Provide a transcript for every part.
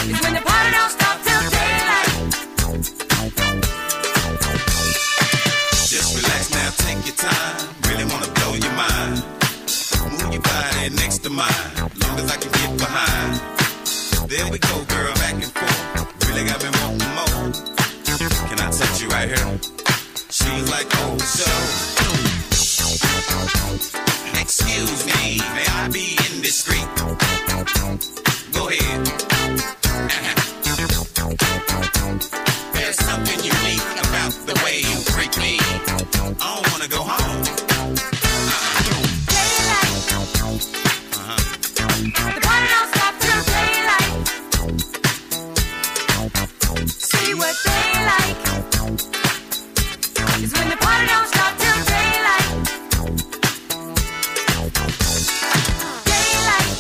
is when the party don't stop till daylight. Just relax now, take your time. Really wanna blow your mind. Move your body next to mine, long as I can get behind. There we go, girl, back and forth. Really got me wanting more. Can I touch you right here? She's like, oh, so. Excuse me, may I be indiscreet? Go ahead. There's something unique about the way you freak me. I don't wanna go home. Daylight. The party don't stop till daylight. See what they like is when the party don't stop till daylight. Daylight.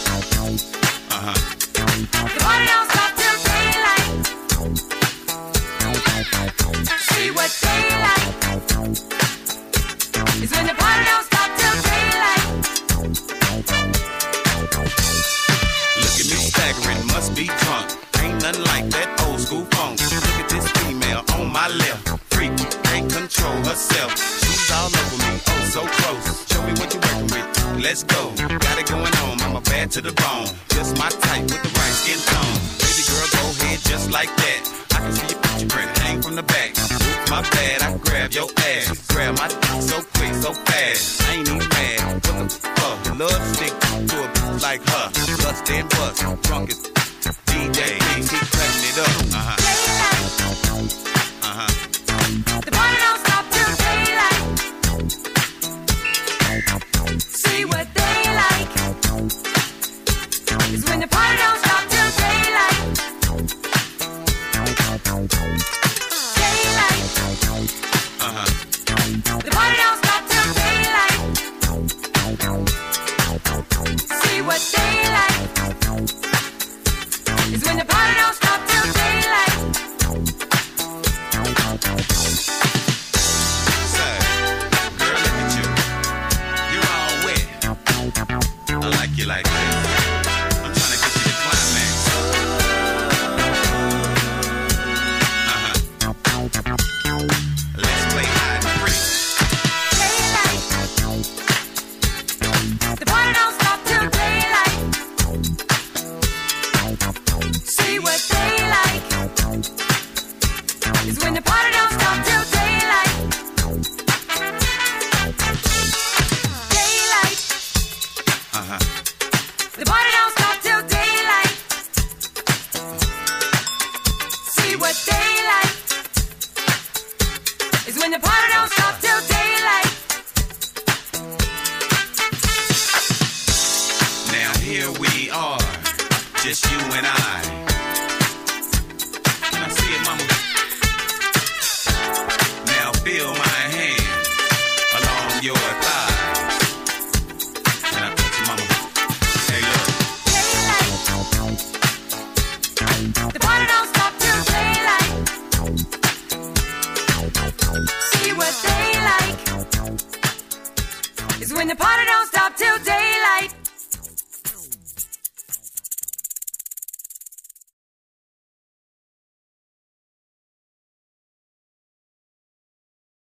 The party don't stop till daylight. See what they like is when the party don't stop till daylight. Look at me staggering, must be drunk. Ain't nothing like that old school funk. Look at this female on my left. Freak, can't control herself. She's all over me, oh so close. Show me what you're working with, let's go. Got it going on, I'm a bad to the bone. Just my type with the right skin tone. Baby girl, go ahead just like that. I can see your picture print hang from the back. Oops, my bad, I grab your ass. Grab my dick so quick, so fast. I ain't even mad, what the fuck? Love to stick to a bitch like her. Lust and bust, drunk as DJ, keep cutting it up. Daylight. The party don't stop till daylight. See what they like is when the party don't stop till daylight. Daylight. The party don't stop till daylight. See what they like is when the party don't stop till daylight. Say, girl, look at you. You're all wet. I like you like this. I'm trying to get you to climax. Let's play hide and freak. Daylight. The party don't stop till daylight. See what they like is when the party don't stop till daylight. Daylight. The party don't stop till daylight. See what they like is when the party don't stop till daylight. Now here we are, just you and I. Can I see it, mama? Now feel my hand along your thigh. Can I touch you, mama? Hey, look. Daylight. The party don't stop till daylight. See what they like is when the party don't